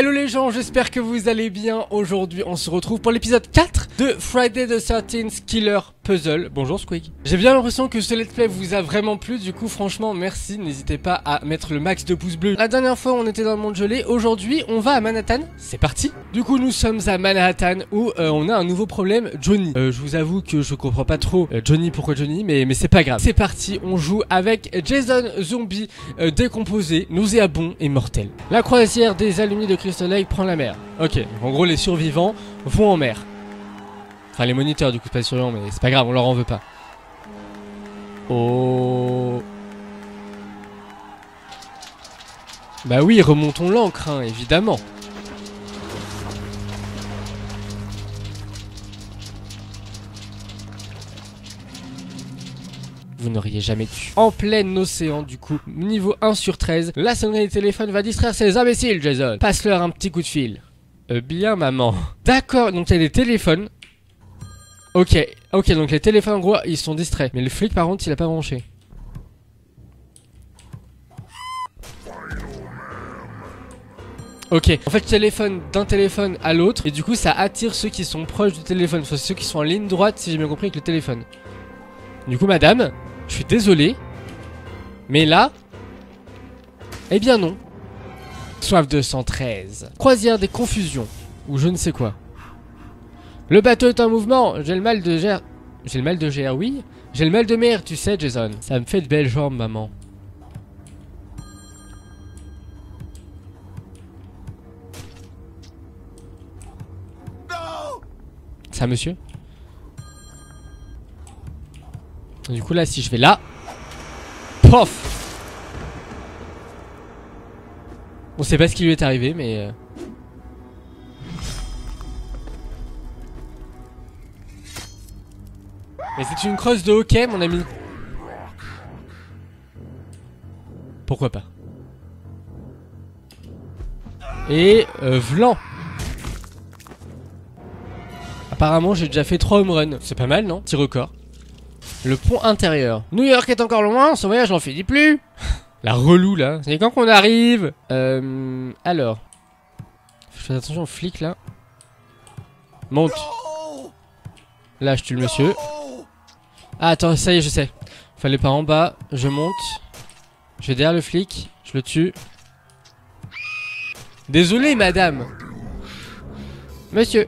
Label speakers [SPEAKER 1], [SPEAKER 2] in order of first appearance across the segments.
[SPEAKER 1] Hello les gens, j'espère que vous allez bien. Aujourd'hui on se retrouve pour l'épisode 4 de Friday the 13th Killer Puzzle. Bonjour Squeak. J'ai bien l'impression que ce let's play vous a vraiment plu, du coup franchement merci. N'hésitez pas à mettre le max de pouces bleus. La dernière fois on était dans le monde gelé, aujourd'hui on va à Manhattan. C'est parti. Du coup nous sommes à Manhattan où on a un nouveau problème, Johnny. Je vous avoue que je comprends pas trop Johnny, pourquoi Johnny, mais c'est pas grave. C'est parti, on joue avec Jason Zombie décomposé, nauséabond et mortel. La croisière des alumni de Crystal Lake prend la mer. Ok, en gros les survivants vont en mer. Enfin les moniteurs du coup, c'est pas les survivants, mais c'est pas grave, on leur en veut pas. Oh. Bah oui, remontons l'encre, hein, évidemment. Vous n'auriez jamais dû. En plein océan du coup, niveau 1 sur 13, la sonnerie du téléphone va distraire ces imbéciles, Jason. Passe-leur un petit coup de fil. Bien maman. D'accord, donc il y a des téléphones. Ok, donc les téléphones en gros, ils sont distraits. Mais le flic par contre, il a pas branché. Ok, en fait, téléphone d'un téléphone à l'autre. Et du coup, ça attire ceux qui sont proches du téléphone. Enfin, ceux qui sont en ligne droite, si j'ai bien compris, avec le téléphone. Du coup, madame, je suis désolé, mais là, eh bien non. Soif 213. Croisière des confusions, ou je ne sais quoi. Le bateau est en mouvement, j'ai le mal de GR. J'ai le mal de GR, oui. J'ai le mal de mer, tu sais, Jason. Ça me fait de belles jambes, maman. Ça, monsieur? Du coup là si je vais là, pof. On sait pas ce qui lui est arrivé mais c'est une crosse de hockey mon ami. Pourquoi pas. Et vlan. Apparemment j'ai déjà fait 3 home runs. C'est pas mal non? Petit record. Le pont intérieur. New York est encore loin, son voyage n'en finit plus. La relou là. C'est quand qu'on arrive. Alors. Fais attention aux flics là. Monte. Là je tue le monsieur. Ah attends, ça y est je sais. Fallait pas en bas. Je monte. Je vais derrière le flic. Je le tue. Désolé madame. Monsieur.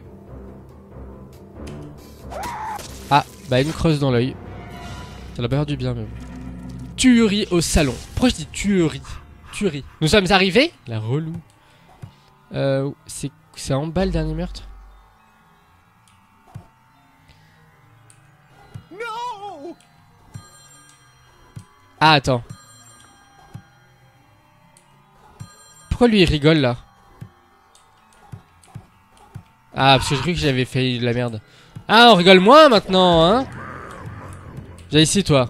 [SPEAKER 1] Ah bah une creuse dans l'œil. Ça l'a pas faire du bien même. Tuerie au salon. Pourquoi je dis tuerie? Tuerie. Nous sommes arrivés? La relou. C'est en bas le dernier meurtre? No. Ah attends. Pourquoi lui il rigole là? Ah parce que je croyais que j'avais fait de la merde. Ah on rigole moins maintenant hein. Viens ici toi.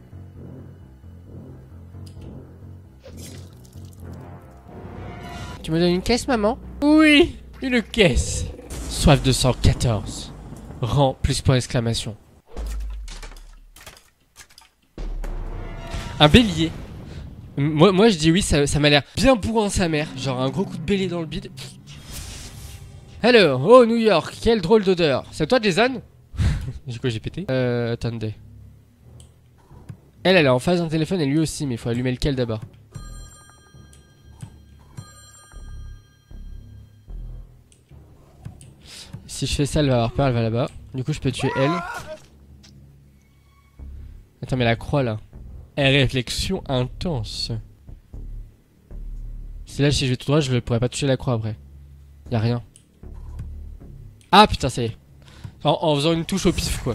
[SPEAKER 1] Tu me donnes une caisse maman? Oui, une caisse. Soif 214. Rang plus point d'exclamation. Un bélier. Moi je dis oui, ça m'a l'air bien bourrin sa mère. Genre un gros coup de bélier dans le bide. Alors, oh New York, quelle drôle d'odeur. C'est toi Jason? J'ai quoi, j'ai pété? Attendez. Elle est en face d'un téléphone et lui aussi, mais il faut allumer lequel d'abord? Si je fais ça, elle va avoir peur, elle va là-bas. Du coup, je peux tuer elle. Attends, mais la croix là. Réflexion intense. C'est là, si je vais tout droit, je ne pourrais pas toucher la croix après. Y'a rien. Ah putain, ça y est. En faisant une touche au pif, quoi.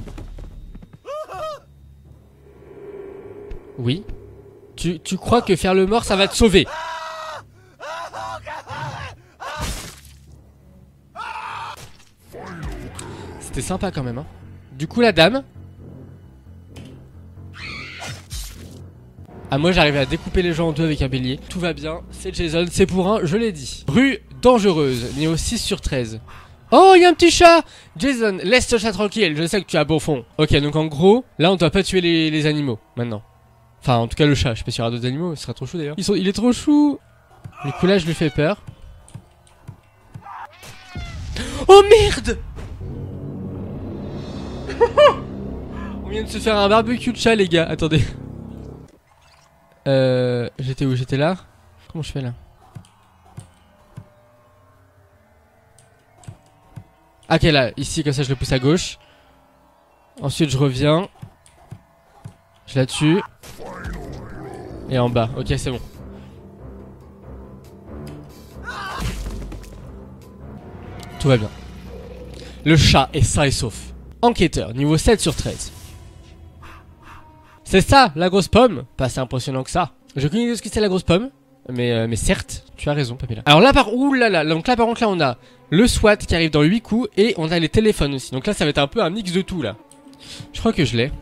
[SPEAKER 1] Oui. Tu crois que faire le mort ça va te sauver? C'était sympa quand même hein. Du coup la dame. Ah moi j'arrivais à découper les gens en deux avec un bélier. Tout va bien, c'est Jason, c'est pour un, je l'ai dit. Rue dangereuse, niveau 6 sur 13. Oh, il y a un petit chat. Jason, laisse ce chat tranquille, je sais que tu as beau fond. Ok, donc en gros, là on doit pas tuer les animaux, maintenant. Enfin, en tout cas le chat, je sais pas s'il y aura d'autres animaux, ce serait trop chou d'ailleurs. Il est trop chou. Du coup là, je lui fais peur. Oh merde. On vient de se faire un barbecue de chat les gars, attendez. J'étais où? J'étais là? Comment je fais là? Ok là, ici comme ça je le pousse à gauche. Ensuite je reviens. Je la tue. Et en bas, ok c'est bon. Tout va bien. Le chat est sain et sauf. Enquêteur, niveau 7 sur 13. C'est ça, la grosse pomme? Pas si impressionnant que ça. Je connais de ce que c'est la grosse pomme. Mais certes, tu as raison, Pamela. Alors là, donc là, par contre, là, on a le SWAT qui arrive dans 8 coups et on a les téléphones aussi. Donc là, ça va être un peu un mix de tout, là. Je crois que je l'ai.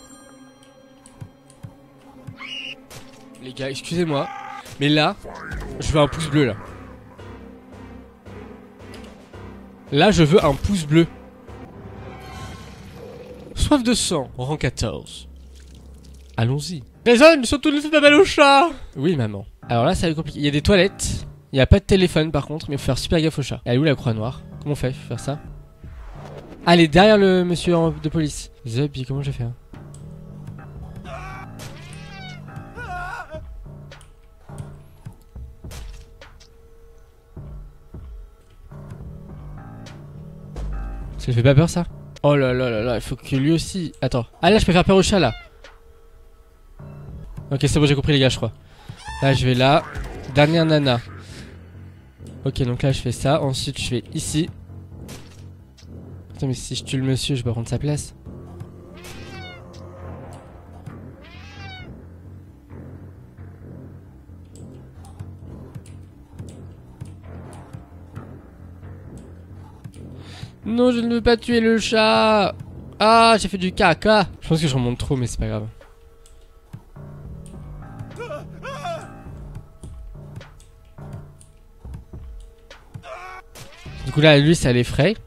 [SPEAKER 1] Les gars, excusez-moi. Mais là, je veux un pouce bleu, là. Là, je veux un pouce bleu. Soif de sang, rang 14. Allons-y. Raison, surtout laisser ta balle au chat. Oui, maman. Alors là, ça va être compliqué. Il y a des toilettes. Il n'y a pas de téléphone, par contre. Mais il faut faire super gaffe au chat. Elle est où la croix noire? Comment on fait? Faut faire ça. Ah, elle est derrière le monsieur de police. Zubi, comment je fais hein? Ça lui fait pas peur, ça? Oh là là là là, il faut que lui aussi... Attends. Ah là, je peux faire peur au chat, là. Ok, c'est bon, j'ai compris, les gars, je crois. Là, je vais là. Dernière nana. Ok, donc là, je fais ça. Ensuite, je fais ici. Attends, mais si je tue le monsieur, je peux prendre sa place. Non, je ne veux pas tuer le chat. Ah, j'ai fait du caca. Je pense que je remonte trop, mais c'est pas grave. Du coup là, lui, ça l'effraie.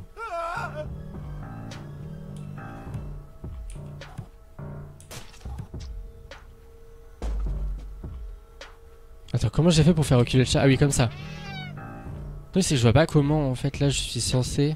[SPEAKER 1] Attends, comment j'ai fait pour faire reculer le chat? Ah oui, comme ça. Non, c'est que je vois pas comment, en fait, là, je suis censé...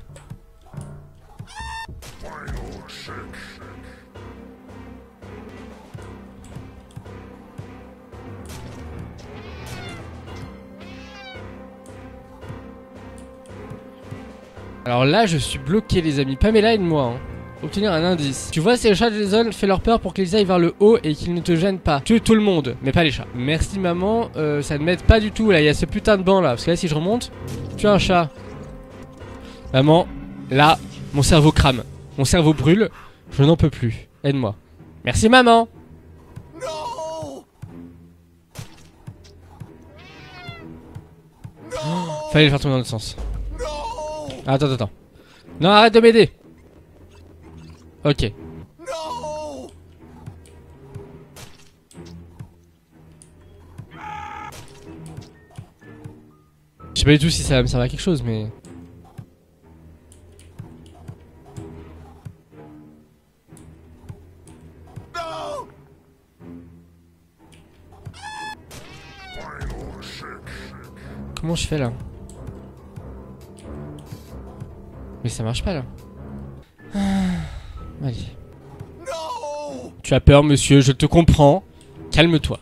[SPEAKER 1] Alors là, je suis bloqué, les amis. Pamela, aide-moi. Hein. Obtenir un indice. Tu vois, ces chats de zone, fais leur peur pour qu'ils aillent vers le haut et qu'ils ne te gênent pas. Tue tout le monde, mais pas les chats. Merci, maman. Ça ne m'aide pas du tout, là. Il y a ce putain de banc, là. Parce que là, si je remonte, tu as un chat. Maman, là, mon cerveau crame. Mon cerveau brûle. Je n'en peux plus. Aide-moi. Merci, maman. Oh, fallait le faire tourner dans l'autre sens. Attends, attends. Non, arrête de m'aider. Ok. Je sais pas du tout si ça va me servir à quelque chose, mais... Comment je fais là? Mais ça marche pas là. Allez. Tu as peur, monsieur, je te comprends. Calme-toi.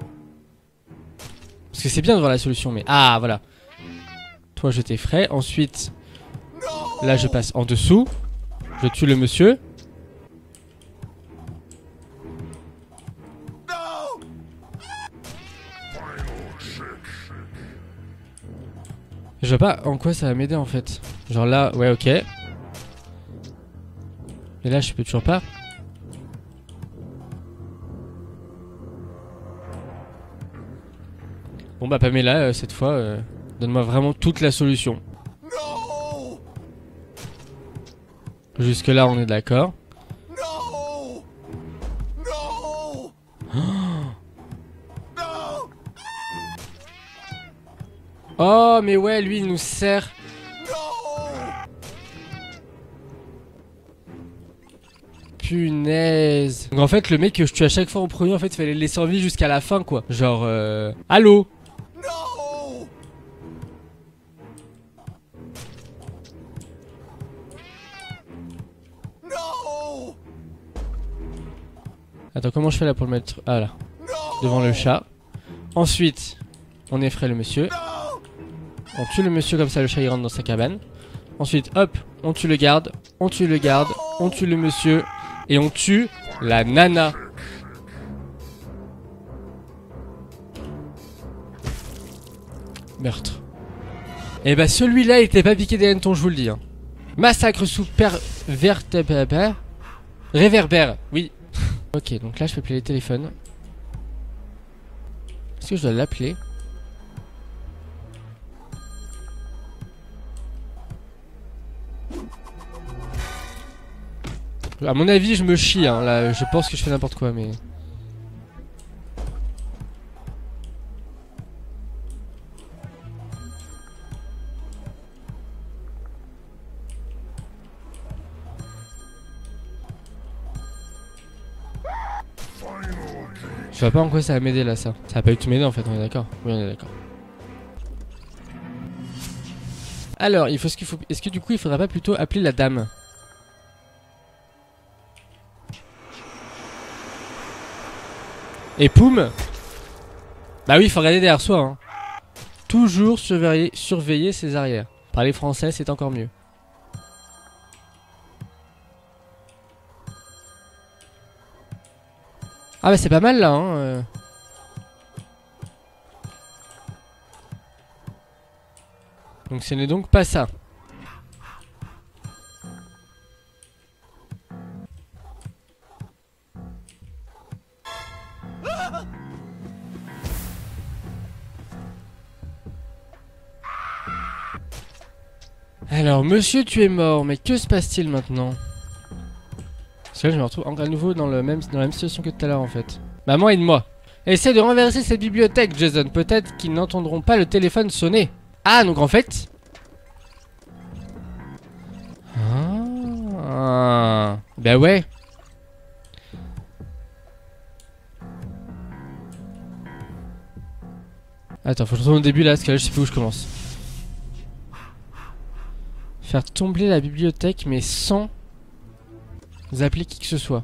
[SPEAKER 1] Parce que c'est bien de voir la solution, mais... Ah, voilà. Toi, je t'effraie. Ensuite, là, je passe en dessous. Je tue le monsieur. Je vois pas en quoi ça va m'aider en fait. Genre là, ouais, ok. Et là, je peux toujours pas. Bon bah Pamela, cette fois, donne-moi vraiment toute la solution. Jusque là, on est d'accord. Oh mais ouais, lui il nous sert. Punaise. Donc en fait le mec que je tue à chaque fois en premier, en fait il fallait le laisser en vie jusqu'à la fin quoi. Genre allô. Attends, comment je fais là pour le mettre? Ah là. Devant le chat. Ensuite, on effraie le monsieur. On tue le monsieur comme ça, le chat il rentre dans sa cabane. Ensuite, hop, on tue le garde. On tue le garde. On tue le monsieur. Et on tue la nana. Meurtre. Et bah celui-là il était pas piqué des hannetons, je vous le dis. Hein. Massacre sous réverbère, oui. Ok, donc là je peux appeler les téléphones. Est-ce que je dois l'appeler? À mon avis je me chie hein, là je pense que je fais n'importe quoi mais... Je vois pas en quoi ça va m'aider là ça. Ça va pas du tout m'aider en fait, on est d'accord? Oui on est d'accord. Alors, il faut ce qu'il faut. Est-ce que du coup il faudrait pas plutôt appeler la dame? Et poum. Bah oui, il faut regarder derrière soi hein. Toujours surveiller ses arrières. Parler français c'est encore mieux. Ah bah c'est pas mal là hein. Donc ce n'est donc pas ça. Alors monsieur tu es mort, mais que se passe-t-il maintenant? Parce que là je me retrouve encore à nouveau dans la même situation que tout à l'heure en fait. Maman aide-moi. Essaie de renverser cette bibliothèque Jason, peut-être qu'ils n'entendront pas le téléphone sonner. Ah donc en fait... Ah, bah ouais. Attends, faut que je retourne au début là, parce que là je sais plus où je commence. Faire tomber la bibliothèque mais sans appeler qui que ce soit.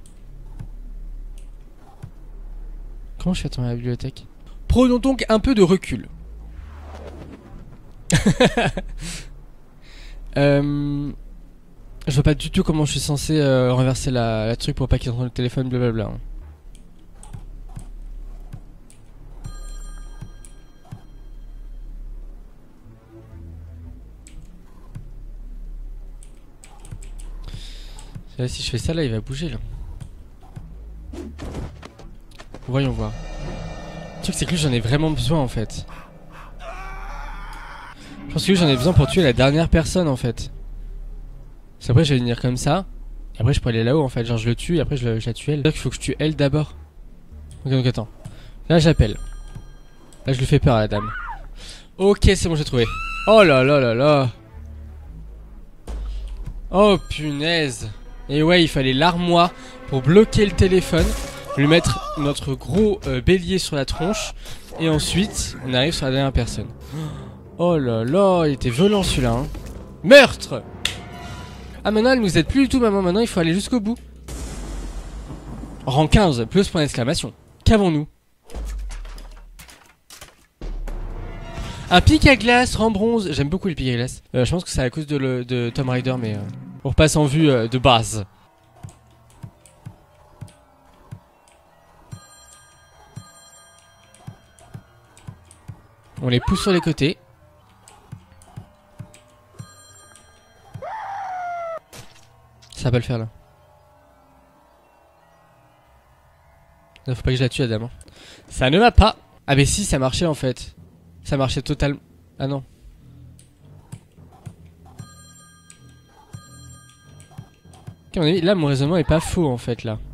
[SPEAKER 1] Comment je fais tomber la bibliothèque? Prenons donc un peu de recul. Je vois pas du tout comment je suis censé renverser la truc pour pas qu'ils entendent le téléphone, blablabla. Là, si je fais ça là il va bouger là. Voyons voir. Le truc c'est que lui j'en ai vraiment besoin en fait. Je pense que lui j'en ai besoin pour tuer la dernière personne en fait. Parce qu'après je vais venir comme ça. Et après je peux aller là-haut en fait. Genre je le tue et après je la tue elle. C'est-à-dire qu'il faut que je tue elle d'abord. Ok donc attends. Là j'appelle. Là je lui fais peur à la dame. Ok c'est bon j'ai trouvé. Oh là là là là. Oh punaise. Et ouais il fallait l'armoire pour bloquer le téléphone. Lui mettre notre gros bélier sur la tronche. Et ensuite on arrive sur la dernière personne. Oh là là, il était violent celui-là hein. Meurtre. Ah maintenant elle nous aide plus du tout maman. Maintenant il faut aller jusqu'au bout. Rang 15, plus point d'exclamation. Qu'avons-nous? Un pic à glace, rang bronze. J'aime beaucoup les pics à glace. Je pense que c'est à cause de Tomb Raider mais on repasse en vue de base. On les pousse sur les côtés. Ça va pas le faire là. Faut pas que je la tue la dame. Ça ne va pas. Ah mais si ça marchait en fait. Ça marchait totalement. Ah non. Ok, à mon avis, là mon raisonnement est pas faux en fait là.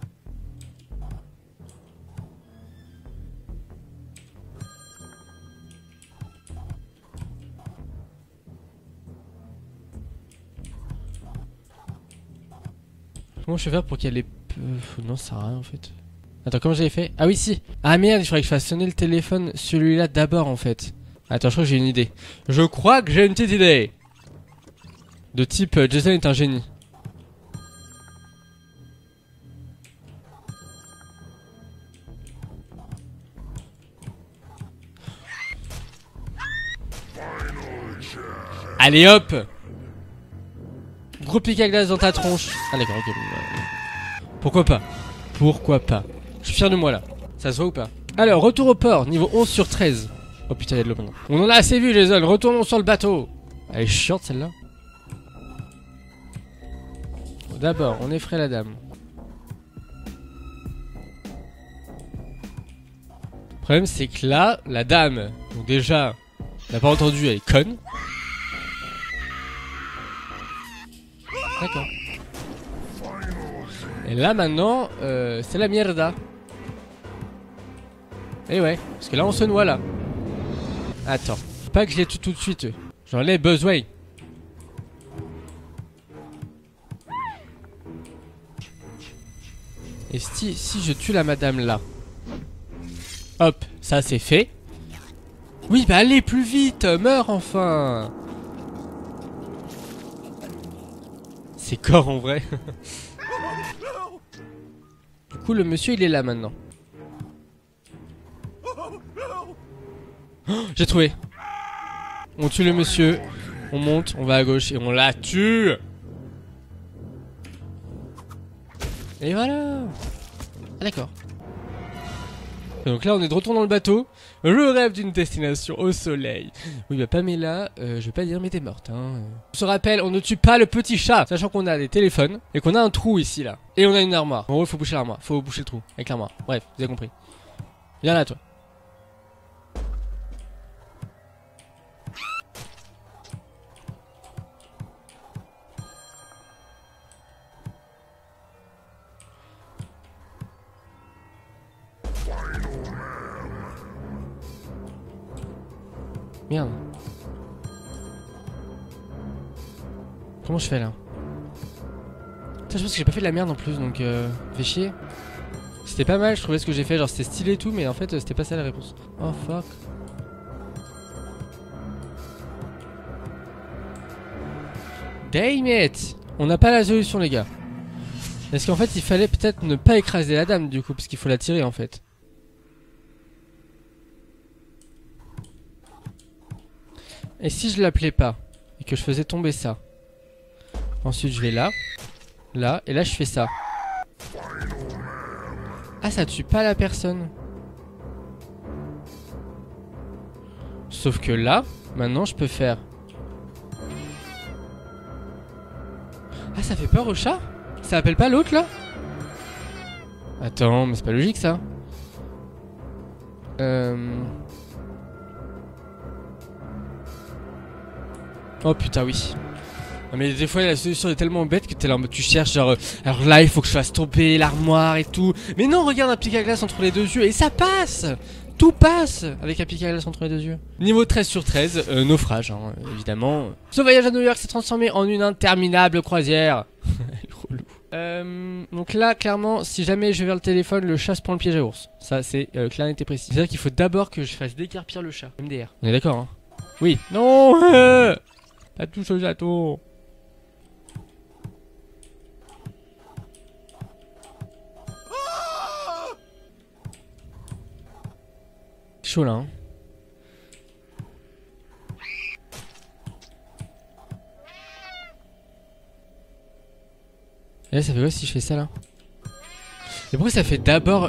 [SPEAKER 1] Comment je vais faire pour qu'il y ait les... Non ça sert à rien en fait. Attends comment j'avais fait? Ah oui si. Ah merde il faudrait que je fasse sonner le téléphone celui-là d'abord en fait. Attends je crois que j'ai une idée. Je crois que j'ai une petite idée. De type Jason est un génie. Allez hop. Gros pic à glace dans ta tronche. Ah d'accord, ok. Pourquoi pas? Pourquoi pas? Je suis fier de moi là. Ça se voit ou pas? Alors, retour au port, niveau 11 sur 13. Oh putain, il y a de l'eau maintenant. On en a assez vu, Jason. Retournons sur le bateau. Elle est chiante celle-là. Bon, d'abord, on effraie la dame. Le problème, c'est que là, la dame, donc déjà, n'a pas entendu, elle est conne. D'accord. Et là maintenant, c'est la mierda. Et ouais, parce que là on se noie là. Attends, pas que je l'ai tout de suite. J'en ai besoin. Et si je tue la madame là. Hop, ça c'est fait. Oui, bah allez plus vite, meurs enfin. C'est corps en vrai. Du coup le monsieur il est là maintenant. Oh, j'ai trouvé. On tue le monsieur. On monte, on va à gauche et on la tue. Et voilà. Ah d'accord. Donc là on est de retour dans le bateau. Le rêve d'une destination au soleil. Oui bah Pamela, je vais pas dire mais t'es morte hein. On se rappelle, on ne tue pas le petit chat. Sachant qu'on a des téléphones et qu'on a un trou ici là. Et on a une armoire. En gros il faut boucher l'armoire, faut boucher le trou avec l'armoire. Bref, vous avez compris. Viens là toi. Merde. Comment je fais là? Putain, je pense que j'ai pas fait de la merde en plus donc fait chier. C'était pas mal, je trouvais ce que j'ai fait, genre c'était stylé et tout, mais en fait c'était pas ça la réponse. Oh fuck. Damn it! On n'a pas la solution les gars. Est-ce qu'en fait il fallait peut-être ne pas écraser la dame du coup, parce qu'il faut la tirer en fait. Et si je l'appelais pas et que je faisais tomber ça. Ensuite je vais là, là, et là je fais ça. Ah ça tue pas la personne. Sauf que là, maintenant je peux faire. Ah ça fait peur au chat? Ça appelle pas l'autre là? Attends, mais c'est pas logique ça. Oh putain oui. Non mais des fois la solution est tellement bête que t'es là en mode tu cherches genre alors là il faut que je fasse tomber l'armoire et tout. Mais non regarde un pic à glace entre les deux yeux et ça passe. Tout passe avec un pic à glace entre les deux yeux. Niveau 13 sur 13, naufrage hein, évidemment. Ce voyage à New York s'est transformé en une interminable croisière. Donc là clairement si jamais je vais vers le téléphone le chat se prend le piège à ours. Ça c'est clair et précis. C'est à dire qu'il faut d'abord que je fasse décarpir le chat. MDR. On est d'accord hein? Oui. Non pas touche au château. Chaud là hein. Et là ça fait quoi si je fais ça là? Et pourquoi ça fait d'abord...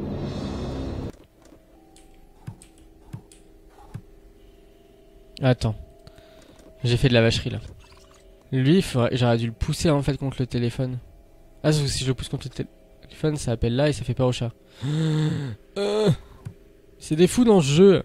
[SPEAKER 1] Attends. J'ai fait de la vacherie là. Lui, j'aurais dû le pousser en fait contre le téléphone. Ah, sauf que si je le pousse contre le téléphone, ça appelle là et ça fait peur au chat. C'est des fous dans ce jeu.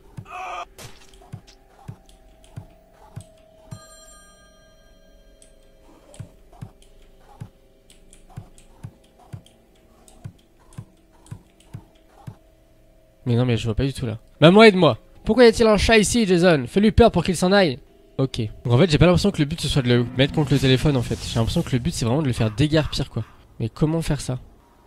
[SPEAKER 1] Mais non, mais je vois pas du tout là. Maman, aide-moi. Pourquoi y a-t-il un chat ici, Jason? Fais-lui peur pour qu'il s'en aille. Ok. Donc en fait, j'ai pas l'impression que le but ce soit de le mettre contre le téléphone en fait. J'ai l'impression que le but c'est vraiment de le faire déguerpir quoi. Mais comment faire ça?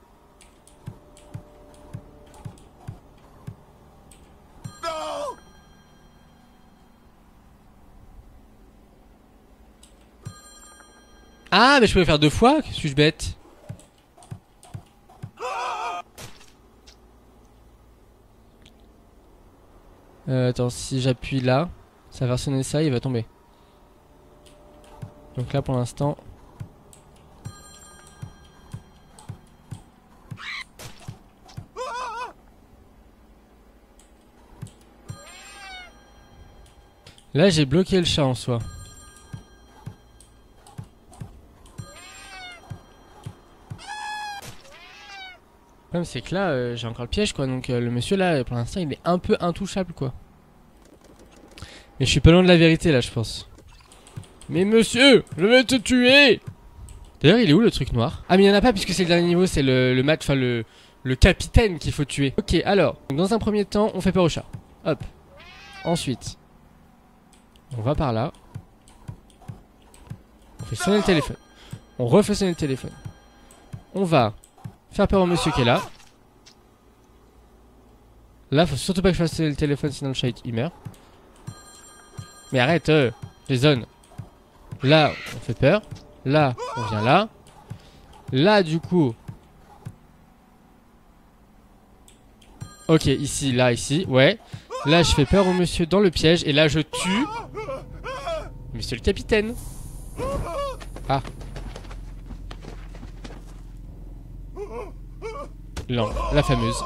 [SPEAKER 1] Ah, mais je peux le faire deux fois? Suis-je bête? Attends, si j'appuie là, ça va sonner ça, il va tomber. Donc là pour l'instant... Là j'ai bloqué le chat en soi. Le problème c'est que là j'ai encore le piège quoi, donc le monsieur là pour l'instant il est un peu intouchable quoi. Mais je suis pas loin de la vérité là je pense. Mais monsieur, je vais te tuer! D'ailleurs il est où le truc noir? Ah mais il y en a pas puisque c'est le dernier niveau, c'est le match, enfin le capitaine qu'il faut tuer. Ok alors, dans un premier temps on fait peur au chat. Hop. Ensuite, on va par là. On fait sonner le téléphone. On refait sonner le téléphone. On va faire peur au monsieur qui est là. Là faut surtout pas que je fasse sonner le téléphone sinon le chat il meurt. Mais arrête Jason. Là on fait peur. Là on vient là. Là du coup. Ok ici, là, ici, ouais. Là je fais peur au monsieur dans le piège. Et là je tue monsieur le capitaine. Ah. Non, la fameuse.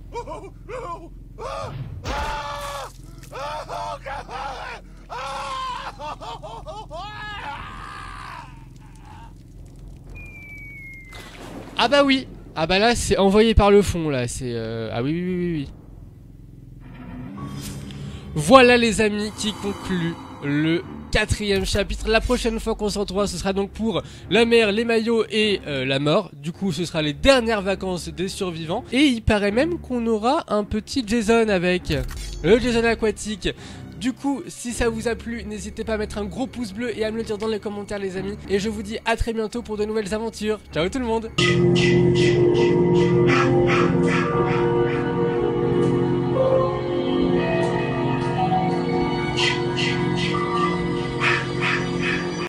[SPEAKER 1] Ah bah oui. Ah bah là c'est envoyé par le fond là. C'est ah oui oui oui oui oui. Voilà les amis qui conclut le 4e chapitre. La prochaine fois qu'on se retrouvera ce sera donc pour la mer, les maillots et la mort. Du coup ce sera les dernières vacances des survivants. Et il paraît même qu'on aura un petit Jason avec le Jason aquatique. Du coup si ça vous a plu n'hésitez pas à mettre un gros pouce bleu et à me le dire dans les commentaires les amis. Et je vous dis à très bientôt pour de nouvelles aventures. Ciao tout le monde.